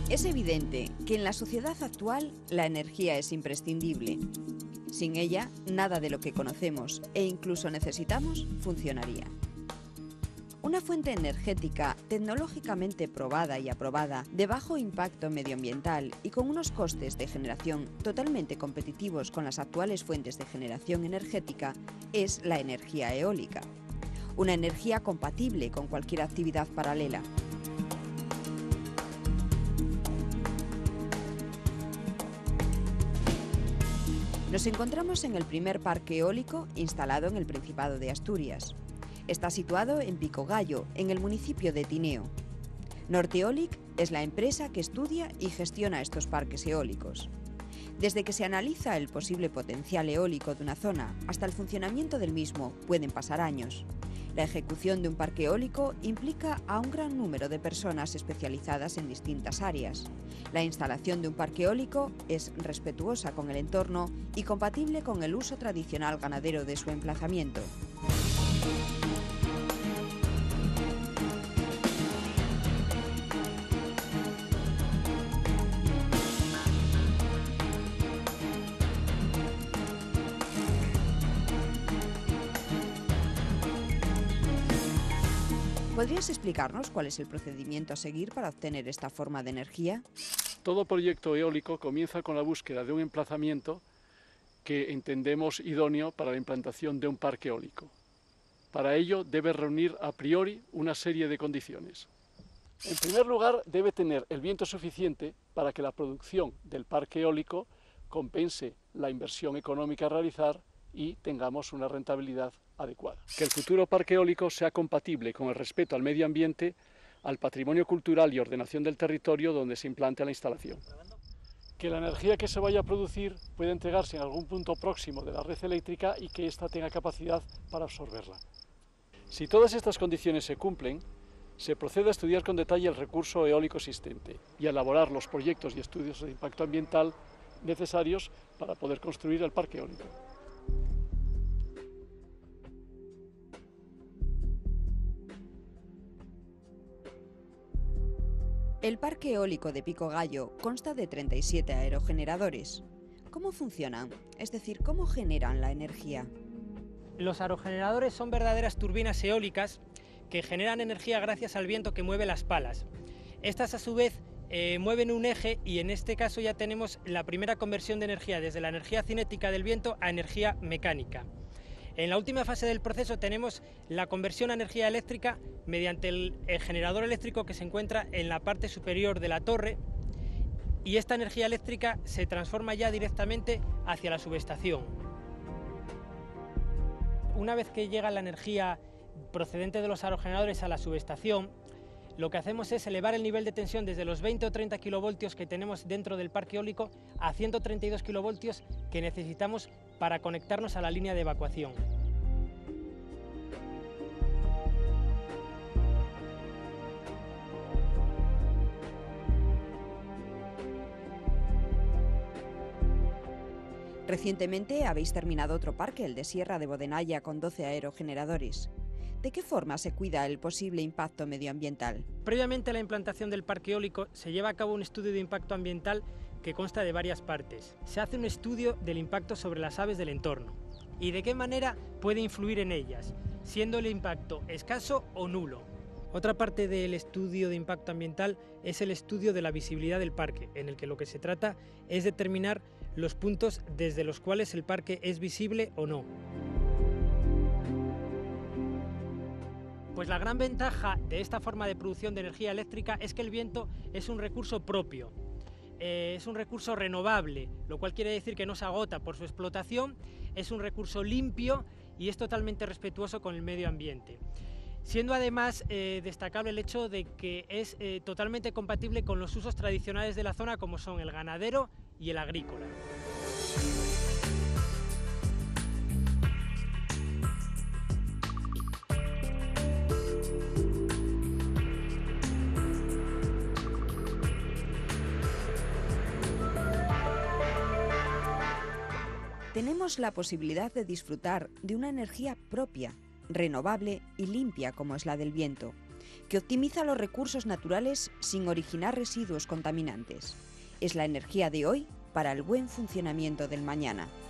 Es evidente que en la sociedad actual la energía es imprescindible. Sin ella, nada de lo que conocemos e incluso necesitamos funcionaría. Una fuente energética tecnológicamente probada y aprobada, de bajo impacto medioambiental y con unos costes de generación totalmente competitivos con las actuales fuentes de generación energética, es la energía eólica. Una energía compatible con cualquier actividad paralela. Nos encontramos en el primer parque eólico instalado en el Principado de Asturias. Está situado en Pico Gallo, en el municipio de Tineo. Norteeolic es la empresa que estudia y gestiona estos parques eólicos. Desde que se analiza el posible potencial eólico de una zona hasta el funcionamiento del mismo pueden pasar años. La ejecución de un parque eólico implica a un gran número de personas especializadas en distintas áreas. La instalación de un parque eólico es respetuosa con el entorno y compatible con el uso tradicional ganadero de su emplazamiento. ¿Podrías explicarnos cuál es el procedimiento a seguir para obtener esta forma de energía? Todo proyecto eólico comienza con la búsqueda de un emplazamiento que entendemos idóneo para la implantación de un parque eólico. Para ello debe reunir a priori una serie de condiciones. En primer lugar, debe tener el viento suficiente para que la producción del parque eólico compense la inversión económica a realizar y tengamos una rentabilidad adecuada. Que el futuro parque eólico sea compatible con el respeto al medio ambiente, al patrimonio cultural y ordenación del territorio donde se implante la instalación. Que la energía que se vaya a producir pueda entregarse en algún punto próximo de la red eléctrica y que ésta tenga capacidad para absorberla. Si todas estas condiciones se cumplen, se procede a estudiar con detalle el recurso eólico existente y a elaborar los proyectos y estudios de impacto ambiental necesarios para poder construir el parque eólico. El parque eólico de Pico Gallo consta de 37 aerogeneradores. ¿Cómo funcionan? Es decir, ¿cómo generan la energía? Los aerogeneradores son verdaderas turbinas eólicas que generan energía gracias al viento que mueve las palas. Estas a su vez mueven un eje y en este caso ya tenemos la primera conversión de energía desde la energía cinética del viento a energía mecánica. En la última fase del proceso tenemos la conversión a energía eléctrica mediante el generador eléctrico que se encuentra en la parte superior de la torre y esta energía eléctrica se transforma ya directamente hacia la subestación. Una vez que llega la energía procedente de los aerogeneradores a la subestación, lo que hacemos es elevar el nivel de tensión desde los 20 o 30 kilovoltios que tenemos dentro del parque eólico a 132 kilovoltios que necesitamos para conectarnos a la línea de evacuación. Recientemente habéis terminado otro parque, el de Sierra de Bodenaya, con 12 aerogeneradores. ¿De qué forma se cuida el posible impacto medioambiental? Previamente a la implantación del parque eólico se lleva a cabo un estudio de impacto ambiental que consta de varias partes. Se hace un estudio del impacto sobre las aves del entorno y de qué manera puede influir en ellas, siendo el impacto escaso o nulo. Otra parte del estudio de impacto ambiental es el estudio de la visibilidad del parque, en el que lo que se trata es determinar los puntos desde los cuales el parque es visible o no. Pues la gran ventaja de esta forma de producción de energía eléctrica es que el viento es un recurso propio, es un recurso renovable, lo cual quiere decir que no se agota por su explotación, es un recurso limpio y es totalmente respetuoso con el medio ambiente. Siendo además destacable el hecho de que es totalmente compatible con los usos tradicionales de la zona como son el ganadero y el agrícola. Tenemos la posibilidad de disfrutar de una energía propia, renovable y limpia como es la del viento. que optimiza los recursos naturales sin originar residuos contaminantes. Es la energía de hoy para el buen funcionamiento del mañana.